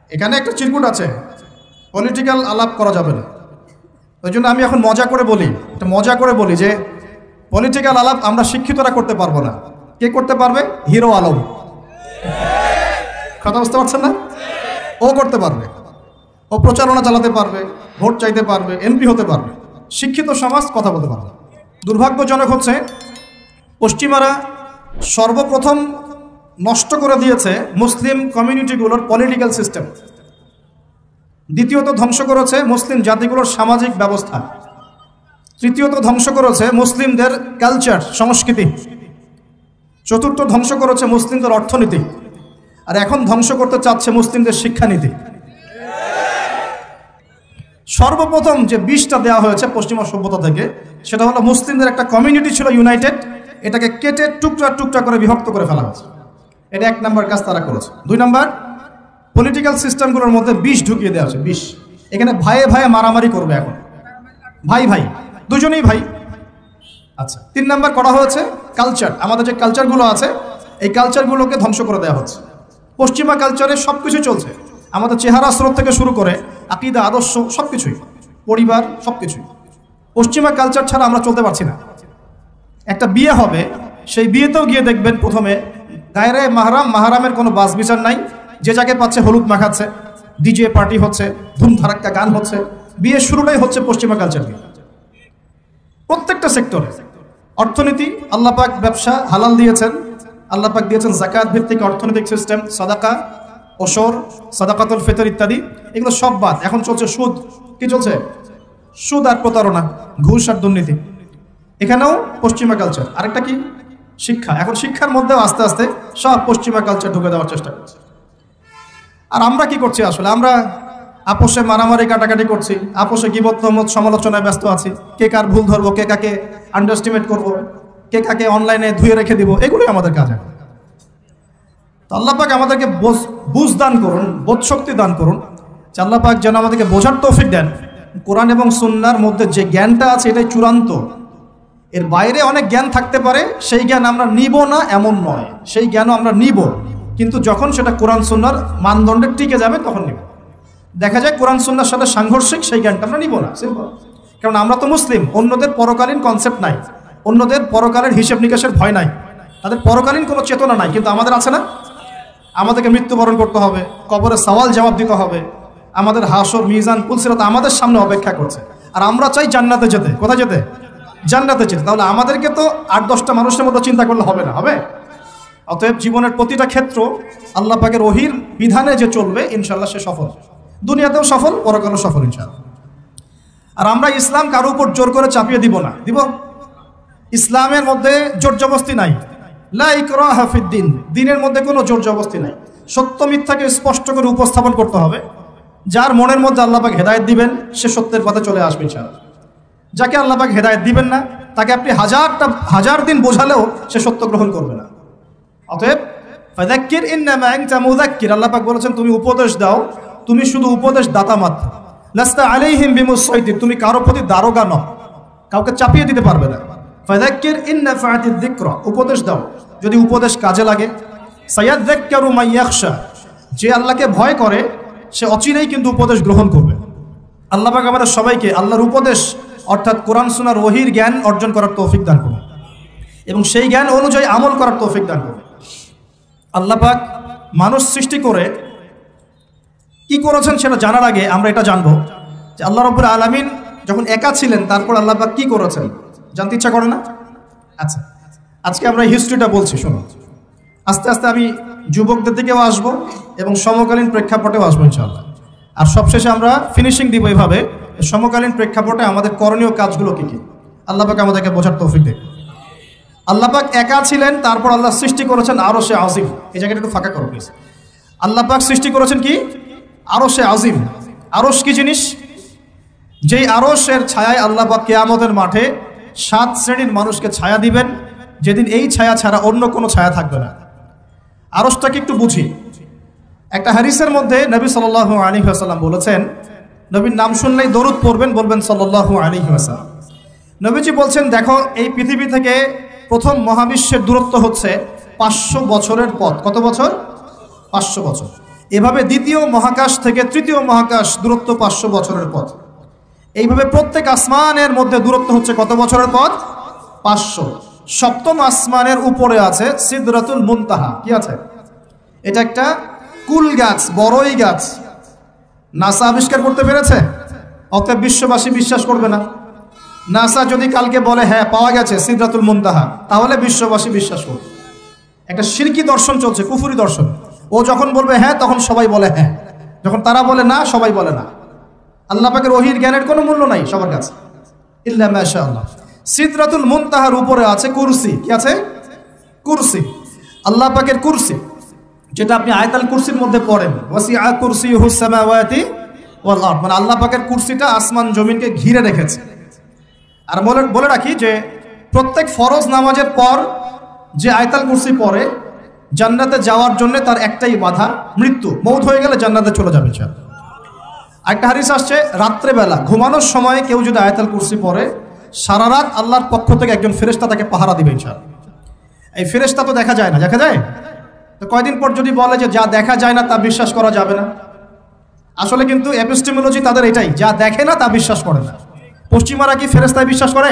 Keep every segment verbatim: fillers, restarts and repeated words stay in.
এখানে একটা চিরকুট আছে, পলিটিক্যাল আলাপ করা যাবে না। ওই জন্য আমি এখন মজা করে বলি, একটা মজা করে বলি যে পলিটিক্যাল আলাপ আমরা শিক্ষিতরা করতে পারবো না। কে করতে পারবে? হিরো আলম। কথা বুঝতে পারছেন না? ও করতে পারবে, ও প্রচারণা চালাতে পারবে, ভোট চাইতে পারবে, এমপি হতে পারবে। শিক্ষিত সমাজ কথা বলতে পারবে। দুর্ভাগ্যজনক হচ্ছে পশ্চিমারা সর্বপ্রথম নষ্ট করে দিয়েছে মুসলিম কমিউনিটিগুলোর পলিটিক্যাল সিস্টেম। দ্বিতীয়ত ধ্বংস করেছে মুসলিম জাতিগুলোর সামাজিক ব্যবস্থা। তৃতীয়ত ধ্বংস করেছে মুসলিমদের কালচার, সংস্কৃতি। চতুর্থ ধ্বংস করেছে মুসলিমদের অর্থনীতি। আর এখন ধ্বংস করতে চাচ্ছে মুসলিমদের শিক্ষানীতি। সর্বপ্রথম যে বিষটা দেওয়া হয়েছে পশ্চিমা সভ্যতা থেকে, সেটা হলো মুসলিমদের একটা কমিউনিটি ছিল ইউনাইটেড, এটাকে কেটে টুকরা টুকরা করে বিভক্ত করে ফেলা হয়েছে। এটা এক নম্বর কাজ তারা করেছে। দুই নম্বর, পলিটিক্যাল সিস্টেমগুলোর মধ্যে বিষ ঢুকিয়ে দেওয়া হয়েছে। বিষ, এখানে ভাইয়ে ভাইয়ে মারামারি করবে এখন, ভাই ভাই দুজনেই ভাই। আচ্ছা, তিন নম্বর করা হয়েছে কালচার। আমাদের যে কালচারগুলো আছে, এই কালচারগুলোকে ধ্বংস করে দেওয়া হচ্ছে। পশ্চিমা কালচারে সব কিছু চলছে, আমাদের চেহারা স্রোত থেকে শুরু করে আকীদা, আদর্শ, সব কিছুই, পরিবার, সব কিছুই। পশ্চিমা কালচার ছাড়া আমরা চলতে পারছি না। একটা বিয়ে হবে, সেই বিয়েতেও গিয়ে দেখবেন প্রথমে গায়রে মাহরাম, মাহরামের কোনো বাস বিচার নাই, যে যাকে পাচ্ছে হলুদ মাখাচ্ছে, ডিজে পার্টি হচ্ছে, ধুমধারাক্কা গান হচ্ছে। বিয়ের শুরুটাই হচ্ছে পশ্চিমা কালচার দিয়ে। প্রত্যেকটা সেক্টরে, অর্থনীতি, আল্লাহ পাক ব্যবসা হালাল দিয়েছেন, আল্লাহ পাক দিয়েছেন যাকাত ভিত্তিক অর্থনৈতিক সিস্টেম, সাদাকা, ওশর, সাদাকাতুল ফিতর ইত্যাদি, এগুলো সব বাদ। এখন চলছে সুদ। কি চলছে? সুদ আর প্রতারণা, ঘুষ আর দুর্নীতি। এখানেও পশ্চিমা কালচার। আরেকটা কি? শিক্ষা। এখন শিক্ষার মধ্যেও আস্তে আস্তে সব পশ্চিমা কালচার ঢুকে দেওয়ার চেষ্টা করছে। আর আমরা কি করছি আসলে? আমরা আপোষে মারামারি কাটাকাটি করছি, আপোষে গীবত তহমত সমালোচনায় ব্যস্ত আছি। কে কার ভুল ধরবো, কে কাকে আন্ডারস্টিমেট করবো, কে কাকে অনলাইনে ধুয়ে রেখে দিব, এগুলোই আমাদের কাজ। তো আল্লাহ পাক আমাদেরকে বুঝ দান করুন, বোধ শক্তি দান করুন, যে আল্লাহ পাক যেন আমাদেরকে বোঝার তৌফিক দেন কোরআন এবং সুন্নাহর মধ্যে যে জ্ঞানটা আছে এটাই চূড়ান্ত। এর বাইরে অনেক জ্ঞান থাকতে পারে, সেই জ্ঞান আমরা নিব না এমন নয়, সেই জ্ঞানও আমরা নিব, কিন্তু যখন সেটা কোরআন সুন্নাহর মানদণ্ডে টিকে যাবে তখন নিব। দেখা যায় কোরআন সুন্নাহর সাথে সাংঘর্ষিক, সেই জ্ঞানটা আমরা নিব না, সিম্পল। কারণ আমরা তো মুসলিম, অন্যদের পরকালীন কনসেপ্ট নাই, অন্যদের পরকালের হিসেব নিকাশের ভয় নাই, তাদের পরকালীন কোনো চেতনা নাই, কিন্তু আমাদের আছে না? আমাদেরকে মৃত্যুবরণ করতে হবে, কবরে সওয়াল জবাব দিতে হবে, আমাদের হাসর, মিজান, পুলসিরাত আমাদের সামনে অপেক্ষা করছে। আর আমরা চাই জান্নাতে যেতে। কোথায় যেতে? জান্নাতে যেতে। তাহলে আমাদেরকে তো আট দশটা মানুষের মতো চিন্তা করলে হবে না, হবে? অতএব জীবনের প্রতিটা ক্ষেত্র আল্লাহ পাকের ওহির বিধানে যে চলবে, ইনশাল্লাহ সে সফল, দুনিয়াতেও সফল, পরকালেও সফল ইনশাল্লাহ। আর আমরা ইসলাম কারো উপর জোর করে চাপিয়ে দিব না। দিব? ইসলামের মধ্যে জোর জবস্তি নাই। লা ইকরাহা ফিদ্দিন, দ্বীনের মধ্যে কোনো জোর জবস্তি নাই। সত্য মিথ্যাকে স্পষ্ট করে উপস্থাপন করতে হবে। যার মনের মধ্যে আল্লাহ পাক হেদায়েত দিবেন, সে সত্যের পথে চলে আসবে ইনশাআল্লাহ। যাকে আল্লাহ পাক হেদায়েত দিবেন না, তাকে আপনি হাজারটা হাজার দিন বোঝালেও সে সত্য গ্রহণ করবে না। অতএব ফাযাক্কির ইন্নামা আনতা মুযাক্কির, আল্লাহ পাক বলেছেন তুমি উপদেশ দাও, তুমি শুধু উপদেশ দাতা মাত্র। লাস্তা আলাইহিম বিমুসাইতির, তুমি কারো প্রতি দারোগা নও, কাউকে চাপিয়ে দিতে পারবে না। ফাযাক্কির ইন্নাফাআতিয যিকরা, উপদেশ দাও, যদি উপদেশ কাজে লাগে। সায়াযাক্কারু মান ইয়াখশা, যে আল্লাহকে ভয় করে সে অচিরেই কিন্তু উপদেশ গ্রহণ করবে। আল্লাহ পাক আমাদের সবাইকে আল্লাহর উপদেশ অর্থাৎ কোরআন সুন্নাহর ওহীর জ্ঞান অর্জন করার তৌফিক দান করুন এবং সেই জ্ঞান অনুযায়ী আমল করার তৌফিক দান করুন। আল্লাহ পাক মানুষ সৃষ্টি করে কি করেছেন সেটা জানার আগে আমরা এটা জানবো যে আল্লাহ রাব্বুল আলামিন যখন একা ছিলেন, তারপর আল্লাহ পাক কি করেছেন জানতে ইচ্ছা করে না? আচ্ছা, আজকে আমরা হিস্ট্রিটা বলছি, শুনুন। আস্তে আস্তে আমি যুবকদের দিকেও আসবো এবং সমকালীন প্রেক্ষাপটেও আসবো ইনশাআল্লাহ। আর সবশেষে আমরা ফিনিশিং দিব এইভাবে, সমকালীন প্রেক্ষাপটে আমাদের করণীয় কাজগুলো কি কি, আল্লাহ পাক আমাদেরকে বোঝার তৌফিক দেন। আল্লাহ পাক একা ছিলেন, তারপর আল্লাহ সৃষ্টি করেছেন আরশে আজিম। এই জায়গাটা একটু ফাঁকা করো প্লিজ। আল্লাহ পাক সৃষ্টি করেছেন কি? আরশে আজিম। আরশ কি জিনিস? যেই আরশের ছায়ায় আল্লাহ পাক কিয়ামতের মাঠে সাত শ্রেণীর মানুষকে ছায়া দিবেন, যেদিন এই ছায়া ছাড়া অন্য কোনো ছায়া থাকবে না। আরশটাকে একটু বুঝি। একটা হাদিসের মধ্যে নবী সাল্লাল্লাহু আলাইহি ওয়াসাল্লাম বলেছেন, নবীর নাম শুনলেই দরুদ পড়বেন, বলবেন সাল্লাল্লাহু আলাইহি ওয়াসাল্লাম। নবীজি বলছেন, দেখো এই পৃথিবী থেকে প্রথম মহাবিশ্বের দূরত্ব হচ্ছে পাঁচশো বছরের পথ। কত বছর? পাঁচশো বছর। এভাবে দ্বিতীয় মহাকাশ থেকে তৃতীয় মহাকাশ দূরত্ব পাঁচশো বছরের পথ। এইভাবে প্রত্যেক আসমানের মধ্যে দূরত্ব হচ্ছে কত বছরের পথ? পাঁচশো। সপ্তম আসমানের উপরে আছে সিদরাতুল মুনতাহা। কি আছে? এটা একটা কুল গাছ, বড়ই গাছ। নাসা আবিষ্কার করতে পেরেছে, অতএব বিশ্ববাসী বিশ্বাস করবে না। নাসা যদি কালকে বলে হ্যাঁ পাওয়া গেছে সিদরাতুল মুনতাহা, তাহলে বিশ্ববাসী বিশ্বাস করবে। একটা শিরকি দর্শন চলছে, কুফরি দর্শন। ও যখন বলবে হ্যাঁ তখন সবাই বলে হ্যাঁ, যখন তারা বলে না সবাই বলে না। আল্লাহ পাকের ওহীর জ্ঞানের কোনো মূল্য নাই সবার কাছে, ইল্লা মাশাআল্লাহ। সিদরাতুল মুনতাহার উপরে আছে কুরসি। কি আছে? কুরসি। আল্লাহ পাকের কুরসি, যেটা আপনি আয়াতুল কুরসির মধ্যে পড়েন, ওয়াসিআ কুরসিয়ুহুস সামাওয়াতি ওয়াল আরদ, মানে আল্লাহ পাকের কুরসিটা আসমান জমিনকে ঘিরে রেখেছে। আর বলে বলে রাখি যে প্রত্যেক ফরজ নামাজের পর যে আয়াতুল কুরসি পড়ে, জান্নাতে যাওয়ার জন্য তার একটাই বাধা, মৃত্যু। মৌত হয়ে গেলে জান্নাতে চলে যাবে। একটা হাদিস আসছে, রাত্রেবেলা ঘুমানোর সময় কেউ যদি আয়াতুল কুরসি পড়ে, সারা রাত আল্লাহর পক্ষ থেকে একজন ফেরেশতা তাকে পাহারা দিবে ইনশাআল্লাহ। এই ফেরেশতা তো দেখা যায় না, দেখা যায়? তো কয়দিন পর যদি বলে যে যা দেখা যায় না তা বিশ্বাস করা যাবে না, আসলে কিন্তু এপিস্টেমোলজি তাদের এটাই, যা দেখে না তা বিশ্বাস করে না। পশ্চিমারা কি ফেরেশতায় বিশ্বাস করে?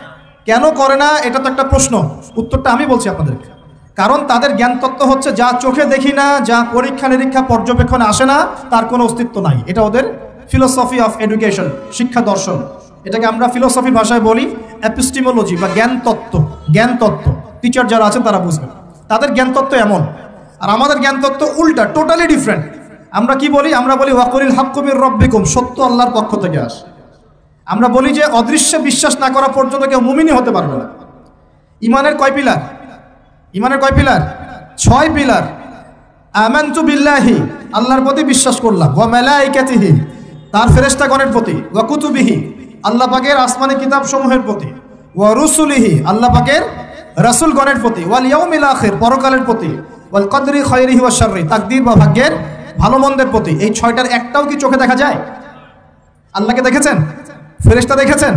কেন করে না? এটা তো একটা প্রশ্ন, উত্তরটা আমি বলছি আপনাদেরকে। কারণ তাদের জ্ঞান তত্ত্ব হচ্ছে যা চোখে দেখি না, যা পরীক্ষা নিরীক্ষা পর্যবেক্ষণে আসে না, তার কোনো অস্তিত্ব নাই। এটা ওদের ফিলোসফি অফ এডুকেশন, শিক্ষা দর্শন। এটাকে আমরা ফিলোসফির ভাষায় বলি এপিস্টেমোলজি বা জ্ঞান তত্ত্ব। জ্ঞান তত্ত্ব টিচার যারা আছেন তারা বুঝবেন, তাদের জ্ঞান তত্ত্ব এমন। আর আমাদের জ্ঞান তত্ত্ব উল্টা, টোটালি ডিফারেন্ট। আমরা কি বলি? আমরা বলি ওয়াকুলিল হাক্কু মির রাব্বিকুম, সত্য আল্লাহর পক্ষ থেকে আসে। আমরা বলি যে অদৃশ্যে বিশ্বাস না করা পর্যন্ত কেউ মুমিনই হতে পারবে না। ইমানের কয় পিলার? ইমানের কয় পিলার? ছয় পিলার। আমানতু বিল্লাহি, আল্লাহর প্রতি বিশ্বাস করলাম, ওয়া মালাইকাতিহি, তার ফেরেশতাগণের প্রতি, ওয়া কুতুবিহি, আল্লাহ পাকের আসমানি কিতাব সমূহের প্রতি, ওয়া রুসুলিহি, আল্লাহ পাকের রাসূলগণের প্রতি, ওয়াল ইয়াউমিল আখির, পরকালের প্রতি, ওয়াল কদরি খায়রিহি ওয়া শাররি, তাকদীর বা ভাগ্যের ভালো মন্দের প্রতি। এই ছয়টার একটাও কি চোখে দেখা যায়? আল্লাহকে দেখেছেন? ফেরেশতা দেখেছেন?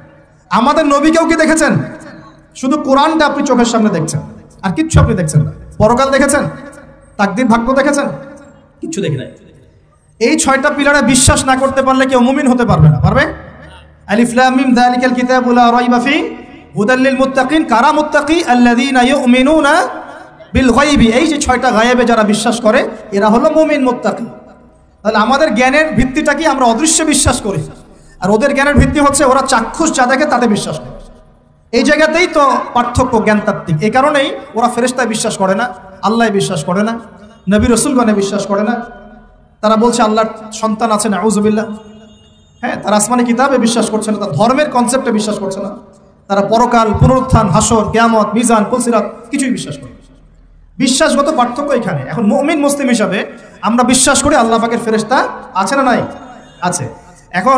আমাদের নবীকেও কি দেখেছেন? শুধু কোরআনটা আপনি চোখের সামনে দেখছেন, আর কিচ্ছু আপনি দেখছেন না। পরকাল দেখেছেন? তাকদীর ভাগ্য দেখেছেন? কিচ্ছু দেখি নাই। এই ছয়টা পিলারে বিশ্বাস না করতে পারলে কেউ মুমিন হতে পারবে না। পারবে? আলিফ লাম মিম যালিকাল কিতাবু লা রাইবা ফি হুদাল লিল মুত্তাকিন, কারা মুত্তাকি? আল্লাযীনা ইউমিনুনা বিল গায়বি। এই যে ছয়টা গায়েবে যারা বিশ্বাস করে, এরা হলো মুমিন, মুত্তাকি। তাহলে আমাদের জ্ঞানের ভিত্তিটা কি? আমরা অদৃশ্য বিশ্বাস করি, আর ওদের জ্ঞানের ভিত্তি হচ্ছে ওরা চাক্ষুষ যা দেখে তাতে বিশ্বাস করে। এই জায়গাতেই তো পার্থক্য জ্ঞানতাত্ত্বিক। এই কারণেই ওরা ফেরেশতায় বিশ্বাস করে না, আল্লাহ বিশ্বাস করে না, নবী রাসূলগণে বিশ্বাস করে না। তারা বলছে আল্লাহর সন্তান আছে, নাউযুবিল্লাহ। হ্যাঁ, তারা আসমানি কিতাবে বিশ্বাস করছে না, তারা ধর্মের কনসেপ্টে বিশ্বাস করছে না। তারা পরকাল, পুনরুত্থান, হাসর, কিয়ামত, মিজান, ফুলসিরাত কিছুই বিশ্বাস করে। বিশ্বাসগত পার্থক্য এখানে। এখন মুমিন মুসলিম হিসাবে আমরা বিশ্বাস করি আল্লাহ পাকের ফেরেশতা আছে না নাই? আছে। এখন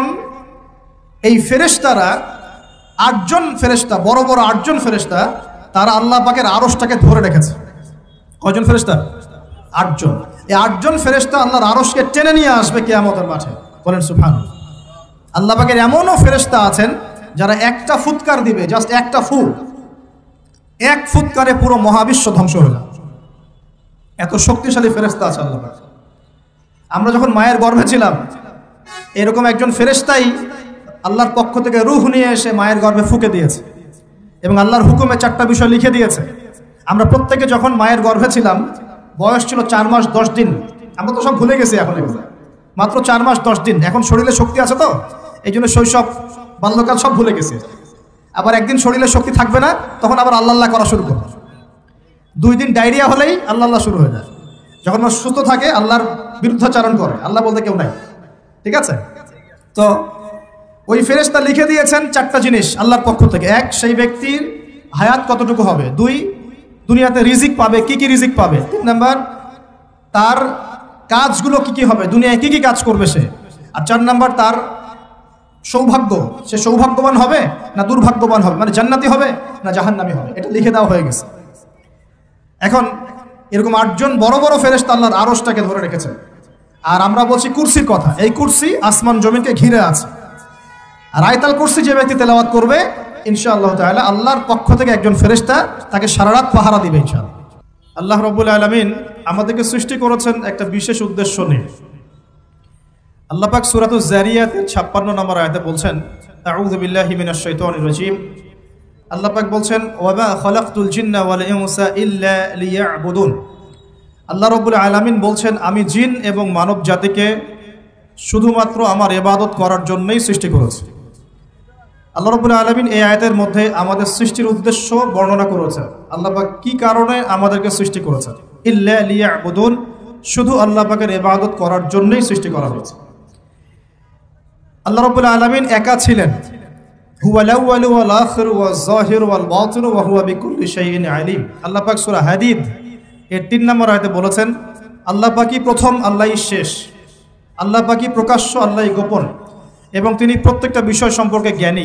এই ফেরেশতারা আটজন ফেরেশতা, বড় বড় আটজন ফেরেশতা, তারা আল্লাহ পাকের আরশটাকে ধরে রেখেছে। কয়জন ফেরেশতা? আটজন। এই আটজন ফেরেশতা আল্লাহর আরশকে টেনে নিয়ে আসবে কিয়ামতের মাঠে। বলেন সুবহানাল্লাহ। আল্লাহ পাকের এমনও ফেরেশতা আছেন যারা একটা ফুৎকার দিবে, জাস্ট একটা ফু, এক ফুৎকারে পুরো মহাবিশ্ব ধ্বংস হয়ে যাবে। এত শক্তিশালী ফেরেশতা আছে আল্লাহ পাক। আমরা যখন মায়ের গর্ভে ছিলাম, এরকম একজন ফেরেশতাই আল্লাহর পক্ষ থেকে রূহ নিয়ে এসে মায়ের গর্ভে ফুঁকে দিয়েছে এবং আল্লাহর হুকুমে চারটা বিষয় লিখে দিয়েছে। আমরা প্রত্যেকে যখন মায়ের গর্ভে ছিলাম, বয়স ছিল চার মাস দশ দিন। আমরা তো সব ভুলে গেছি এখন, এগুলো মাত্র চার মাস দশ দিন। এখন শরীরে শক্তি আছে তো, এই জন্য শৈশব, বাল্যকাল সব ভুলে গেছি। আবার একদিন শরীরে শক্তি থাকবে না, তখন আবার আল্লাহ আল্লাহ করা শুরু করবে। দুই দিন ডায়রিয়া হলেই আল্লাহ আল্লাহ শুরু হয়ে যায়। যখন মানুষ সুস্থ থাকে আল্লাহর বিরুদ্ধাচারণ করে, আল্লাহ বলতে কেউ নাই। ঠিক আছে? তো ওই ফেরেশতা লিখে দিয়েছেন চারটা জিনিস আল্লাহর পক্ষ থেকে। এক, সেই ব্যক্তির হায়াত কতটুকু হবে। দুই, দুনিয়াতে রিজিক পাবে, কি কি রিজিক পাবে। তিন নাম্বার, তার কাজগুলো কি কি হবে, দুনিয়ায় কি কি কাজ করবে সে। আর চার নাম্বার, তার সৌভাগ্য, সে সৌভাগ্যবান হবে না দুর্ভাগ্যবান হবে, মানে জান্নাতি হবে না জাহান্নামী হবে। এটা লিখে দেওয়া হয়ে গেছে। এখন এরকম আটজন বড় বড় ফেরেশতা আল্লাহর আরশটাকে ধরে রেখেছে। আর আমরা বলছি কুরসির কথা। এই কুরসি আসমান জমিনকে ঘিরে আছে। আর আয়াতুল কুরসি যে ব্যক্তি তেলাওয়াত করবে, ইনশাআল্লাহ তাআলা আল্লাহর পক্ষ থেকে একজন ফেরেশতা তাকে সারা রাত পাহারা দিবে ইনশাআল্লাহ। আল্লাহ রাব্বুল আলামিন আমাদেরকে সৃষ্টি করেছেন একটা বিশেষ উদ্দেশ্য নিয়ে। আল্লাহ পাক সূরাতুজ যারিয়াতের ছাপ্পান্ন নম্বর আয়াতে বলছেন, আউযু বিল্লাহি মিনাশ শাইতানির রাজীম। আল্লাহ পাক বলছেন, ওয়া মা খালাকতুল জিন্না ওয়াল ইনসা ইল্লা লিয়াবুদুন। আল্লাহ রাব্বুল আলামিন বলছেন, আমি জিন এবং মানব জাতিকে শুধুমাত্র আমার ইবাদত করার জন্যই সৃষ্টি করেছি। আল্লাহ রাব্বুল আলামিন এই আয়াতের মধ্যে আমাদের সৃষ্টির উদ্দেশ্য বর্ণনা করেছেন। আল্লাহ পাক কি কারণে আমাদেরকে সৃষ্টি করেছেন, ইল্লা লিয়াবুদুন, শুধু আল্লাহ পাকের ইবাদত করার জন্যই সৃষ্টি করা হয়েছে। আল্লাহ রাব্বুল আলামিন একা ছিলেন, হুয়াল আউয়ালু ওয়াল আখিরু ওয়াজ যাহিরু ওয়াল বাতিনু ওয়া হুয়া বিকুল্লি শাইইন আলিম। আল্লাহ পাক সূরা হাদীদ এর তিন নম্বর আয়াতে বলেছেন, আল্লাহ পাকই প্রথম, আল্লাহই শেষ, আল্লাহ পাকই প্রকাশ্য, আল্লাহই গোপন, এবং তিনি প্রত্যেকটা বিষয় সম্পর্কে জ্ঞানী।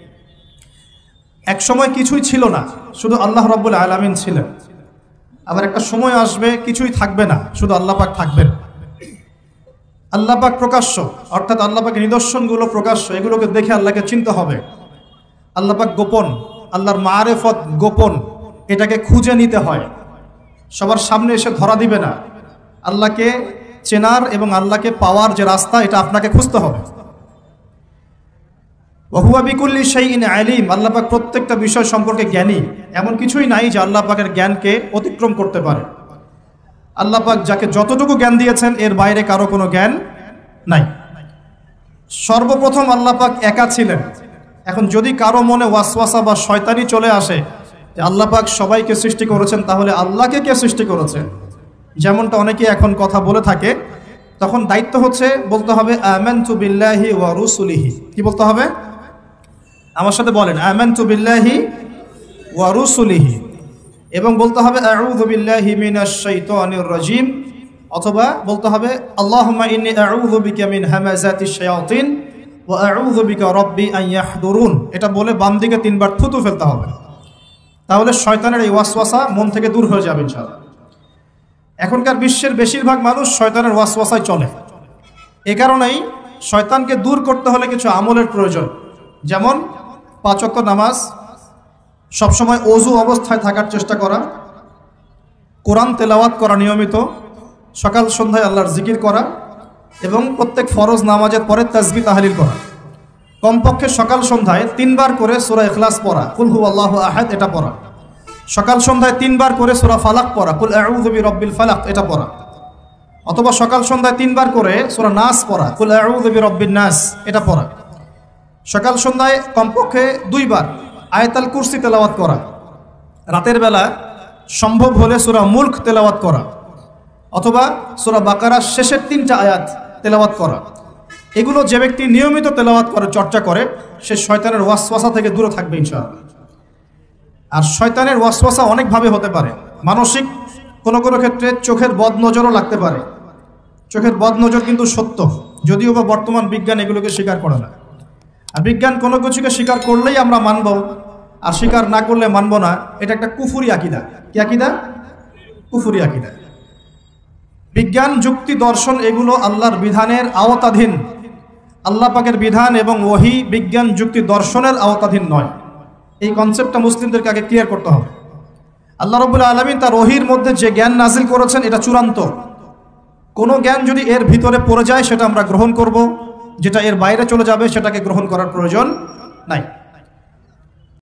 এক সময় কিছুই ছিল না, শুধু আল্লাহ রাব্বুল আলামিন ছিলেন। আবার একটা সময় আসবে কিছুই থাকবে না, শুধু আল্লাহ পাক থাকবেন। আল্লাহ পাক প্রকাশ্য, অর্থাৎ আল্লাহ পাকের নিদর্শনগুলো প্রকাশ্য, এগুলোকে দেখে আল্লাহকে চিনতে হবে। আল্লাহ পাক গোপন, আল্লাহর মারেফত গোপন, এটাকে খুঁজে নিতে হয়, সবার সামনে এসে ধরা দিবে না। আল্লাহকে চেনার এবং আল্লাহকে পাওয়ার যে রাস্তা, এটা আপনাকে খুঁজতে হবে। ওয়া হুয়া বিকুল্লি শাইইন আলিম, আল্লাহ পাক প্রত্যেকটা বিষয় সম্পর্কে জ্ঞানী। এমন কিছুই নাই যে আল্লাহ পাকের জ্ঞানকে অতিক্রম করতে পারে। আল্লাহ পাক যাকে যতটুকু জ্ঞান দিয়েছেন এর বাইরে কারো কোনো জ্ঞান নাই। সর্বপ্রথম আল্লাহ পাক একা ছিলেন। এখন যদি কারো মনে ওয়াসওয়াসা বা শয়তানি চলে আসে যে আল্লাহ পাক সবাইকে সৃষ্টি করেছেন, তাহলে আল্লাহকে কে সৃষ্টি করেছে, যেমনটা অনেকে এখন কথা বলে থাকে, তখন দায়িত্ব হচ্ছে বলতে হবে আমানতু বিল্লাহি ওয়া রুসুলিহি। কি বলতে হবে? আমার সাথে বলেন, আমানতু বিল্লাহি ওয়া রুসুলিহি, এবং বলতে হবে আউযু বিল্লাহি মিনাশ শাইতানির রাজীম, অথবা বলতে হবে আল্লাহুম্মা ইন্নী আউযু বিকা মিন হামাযাতিশ শায়াতিন ওয়া আউযু বিকা রাব্বি আন ইয়াহদুরুন। এটা বলে বাম দিকে তিনবার থুতু ফেলতে হবে, তাহলে শয়তানের এই ওয়াসওয়াসা মন থেকে দূর হয়ে যাবে ইনশাআল্লাহ। এখনকার বিশ্বের বেশিরভাগ মানুষ শয়তানের ওয়াসওয়াসায় চলে। এ কারণেই শয়তানকে দূর করতে হলে কিছু আমলের প্রয়োজন, যেমন পাঁচ ওয়াক্ত নামাজ, সবসময় ওযু অবস্থায় থাকার চেষ্টা করা, কোরআন তেলাওয়াত করা নিয়মিত, সকাল সন্ধ্যায় আল্লাহর জিকির করা, এবং প্রত্যেক ফরজ নামাজের পরে তাসবিহ তাহলিল করা। কমপক্ষে সকাল সন্ধ্যায় তিনবার করে সূরা ইখলাস পড়া, কুল হুয়াল্লাহু আহাদ এটা পড়া। সকাল সন্ধ্যায় তিনবার করে সূরা ফালাক পড়া, কুল আউযু বিরাব্বিল ফালাক এটা পড়া। অথবা সকাল সন্ধ্যায় তিনবার করে সূরা নাস পড়া, কুল আউযু বিরাব্বিন নাস এটা পড়া। সকাল সন্ধ্যায় কমপক্ষে দুইবার আয়াতুল কুরসি তেলাওয়াত করা। রাতের বেলা সম্ভব হলে সূরা মুলক তেলাওয়াত করা, অথবা সূরা বাকারার শেষের তিনটা আয়াত তেলাওয়াত করা। এগুলো যে ব্যক্তি নিয়মিত তেলাওয়াত করে, চর্চা করে, সে শয়তানের ওয়াসওয়াসা থেকে দূরে থাকবে ইনশাআল্লাহ। আর শয়তানের ওয়াসওয়াসা অনেকভাবে হতে পারে। মানসিক, কোনো কোনো ক্ষেত্রে চোখের বদনজরও লাগতে পারে। চোখের বদনজর কিন্তু সত্য, যদিও বা বর্তমান বিজ্ঞান এগুলোকে স্বীকার করে না। আর বিজ্ঞান কোনো কিছুকে স্বীকার করলেই আমরা মানব, আর স্বীকার না করলে মানব না, এটা একটা কুফরি আকীদা। কি আকীদা? কুফরি আকীদা। বিজ্ঞান, যুক্তি, দর্শন এগুলো আল্লাহর বিধানের আওতাধীন। আল্লাহ পাকের বিধান এবং ওহী বিজ্ঞান, যুক্তি, দর্শনের আওতাধীন নয়। এই কনসেপ্টটা মুসলিমদেরকে আগে ক্লিয়ার করতে হবে। আল্লাহ রাব্বুল আলামিন তার ওহীর মধ্যে যে জ্ঞান নাজিল করেছেন এটা চূড়ান্ত। কোনো জ্ঞান যদি এর ভিতরে পড়ে যায় সেটা আমরা গ্রহণ করব, যেটা এর বাইরে চলে যাবে সেটাকে গ্রহণ করার প্রয়োজন নাই।